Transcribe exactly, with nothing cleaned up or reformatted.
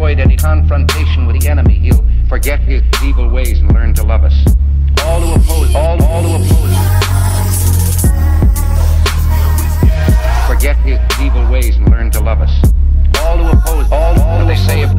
avoid any confrontation with the enemy, he'll forget his evil ways and learn to love us. All who oppose, all, all who oppose, forget his evil ways and learn to love us. All who oppose, all, all who they say